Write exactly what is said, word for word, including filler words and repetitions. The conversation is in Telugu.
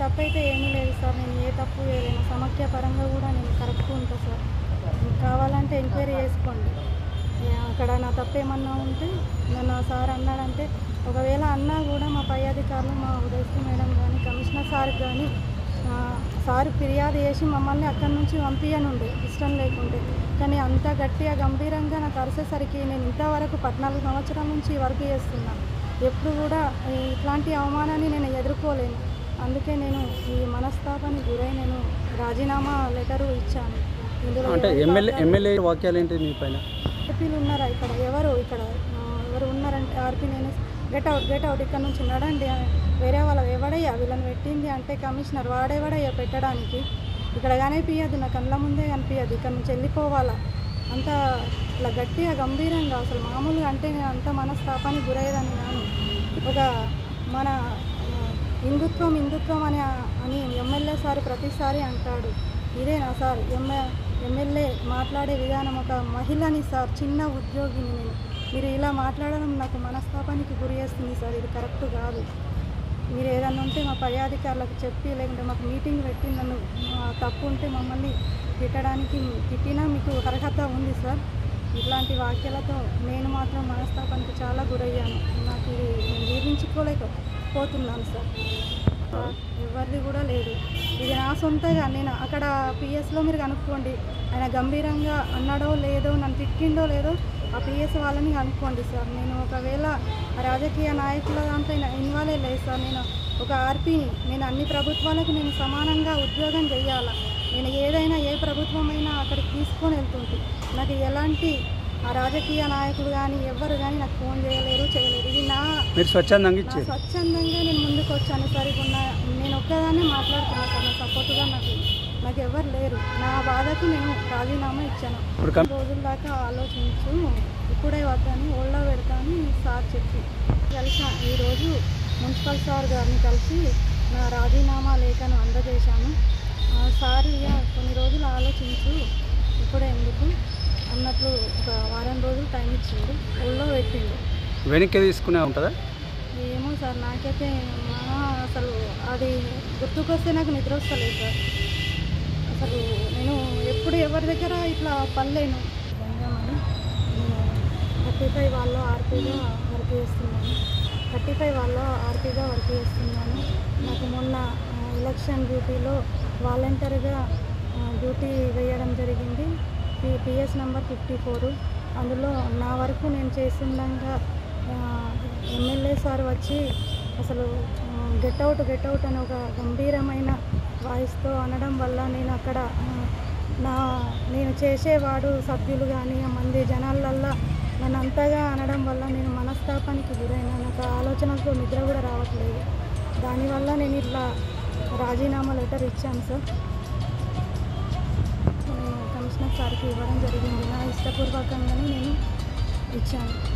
తప్పైతే ఏమీ లేదు సార్. నేను ఏ తప్పు చేయలేను. సమాఖ్య పరంగా కూడా నేను కరెక్ట్గా ఉంటా సార్. కావాలంటే ఎంక్వైరీ చేసుకోండి. అక్కడ నా తప్పేమన్నా ఉంటే నన్ను సార్ అన్నాడంటే, ఒకవేళ అన్నా కూడా మా పై అధికారులు మా ఉదయశ్రీ మేడం కానీ కమిషనర్ సార్కి కానీ సార్ ఫిర్యాదు చేసి మమ్మల్ని అక్కడి నుంచి పంపించనుండే ఇష్టం లేకుంటే. కానీ అంత గట్టిగా గంభీరంగా నాకు అరిసేసరికి నేను ఇంతవరకు పద్నాలుగు సంవత్సరాల నుంచి వర్క్ చేస్తున్నాను. ఎప్పుడు కూడా ఇట్లాంటి అవమానాన్ని నేను ఎదుర్కోలేను. అందుకే నేను ఈ మనస్తాపానికి గురై నేను రాజీనామా లెటరు ఇచ్చాను. ఇందులో అంటే ఎమ్మెల్యే ఎమ్మెల్యే వాక్యాలు ఏంటి మీ పైన? ఆర్పీలు ఉన్నారా ఇక్కడ? ఎవరు ఇక్కడ ఎవరు ఉన్నారంటే ఆర్పీ నేను గెట్ అవుట్ గెట్ అవుట్ ఇక్కడ నుంచి నడండి. వేరే వాళ్ళ ఎవడయ్యా వీళ్ళని పెట్టింది అంటే కమిషనర్ వాడేవాడయ్యా పెట్టడానికి. ఇక్కడ కనిపించదు, నా కళ్ళ ముందే కనిపించదు. ఇక్కడ నుంచి వెళ్ళిపోవాలా అంత ఇట్లా గట్టిగా గంభీరంగా అసలు మామూలుగా అంటే నేను అంత మనస్తాపానికి గురయ్యేదని కాను. ఒక మన హిందుత్వం హిందుత్వం అని అని ఎమ్మెల్యే సార్ ప్రతిసారి అంటాడు. ఇదేనా సార్ ఎమ్మె ఎమ్మెల్యే మాట్లాడే విధానం? ఒక మహిళని సార్, చిన్న ఉద్యోగిని నేను. మీరు ఇలా మాట్లాడడం నాకు మనస్తాపానికి గురి చేస్తుంది సార్. ఇది కరెక్ట్ కాదు. మీరు ఏదన్నా ఉంటే మా పై అధికారులకు చెప్పి, లేకుంటే మాకు మీటింగ్ పెట్టి నన్ను తప్పు ఉంటే మమ్మల్ని తిట్టడానికి తిట్టినా మీకు అర్హత ఉంది సార్. ఇట్లాంటి వాక్యాలతో నేను మాత్రం మనస్తాపానికి చాలా గురయ్యాను. నాకు ఇది నేను జీవించుకోలేకపోతున్నాను సార్. ఎవరిది కూడా లేదు, ఇది నా సొంతగా. నేను అక్కడ పిఎస్లో మీరు కనుక్కోండి, ఆయన గంభీరంగా అన్నాడో లేదో, నన్ను తిట్టిండో లేదో ఆ పిఎస్ వాళ్ళని కనుక్కోండి సార్. నేను ఒకవేళ రాజకీయ నాయకుల దాంట్లో ఇన్వాల్వ్ లేదు సార్. నేను ఒక ఆర్పీని. నేను అన్ని ప్రభుత్వాలకు నేను సమానంగా ఉద్యోగం చేయాలా. నేను ఏదైనా ఏ ప్రభుత్వమైనా అక్కడికి తీసుకొని వెళ్తుంది. నాకు ఎలాంటి ఆ రాజకీయ నాయకులు కానీ ఎవ్వరు కానీ నాకు ఫోన్ చేయలేరు, చేయలేరు. ఇది నా స్వచ్ఛందంగా స్వచ్ఛందంగా నేను ముందుకు వచ్చాను సార్. ఇప్పుడు నా నేను ఒక్కదాన్ని మాట్లాడుతున్నాను సార్. నా సపోర్టుగా నాకు నాకు ఎవరు లేరు. నా బాధకు నేను రాజీనామా ఇచ్చాను. రోజుల దాకా ఆలోచించు, ఇప్పుడే వద్దని ఓళ్ళో పెడతాను సార్ చెప్పి కలిసాను. ఈరోజు మున్సిపల్ సార్ గారిని కలిసి నా రాజీనామా లేఖను అందజేశాను. సార్ ఇక కొన్ని రోజులు ఆలోచించు, ఇప్పుడే ఎందుకు అన్నట్లు ఒక వారం రోజులు టైం ఇచ్చిండు, ఊళ్ళో పెట్టిండు. వెనక్కి తీసుకునే ఉంటుందా ఏమో సార్, నాకైతే మా అసలు అది గుర్తుకొస్తే నాకు నిద్ర వస్తలేదు సార్. అసలు నేను ఎప్పుడు ఎవరి దగ్గర ఇట్లా పనిలేను. గంగమని నేను థర్టీ ఫైవ్ వాళ్ళు ఆర్పీగా వర్క్ చేస్తున్నాను. థర్టీ ఫైవ్ వాళ్ళు ఆర్పీగా వర్క్ చేస్తున్నాను. నాకు మొన్న ఎలక్షన్ డ్యూటీలో వాలంటీర్గా డ్యూటీ వేయడం జరిగింది. P PS number fifty four. అందులో నా వరకు నేను చేస్తుండగా ఎమ్మెల్యే సార్ వచ్చి అసలు గెట్ అవుట్ గెట్ అవుట్ అని ఒక గంభీరమైన వాయిస్తో అనడం వల్ల నేను అక్కడ నా నేను చేసేవాడు సభ్యులు కానీ మంది జనాలల్లో నన్ను అంతగా అనడం వల్ల నేను మనస్తాపానికి గురైన. నాకు ఆలోచనతో నిద్ర కూడా రావట్లేదు. దానివల్ల నేను ఇట్లా రాజీనామా లెటర్ ఇచ్చాను సార్. నేను కమిషనర్ సార్కి ఇవ్వడం జరిగింది. నా ఇష్టపూర్వకంగానే నేను ఇచ్చాను.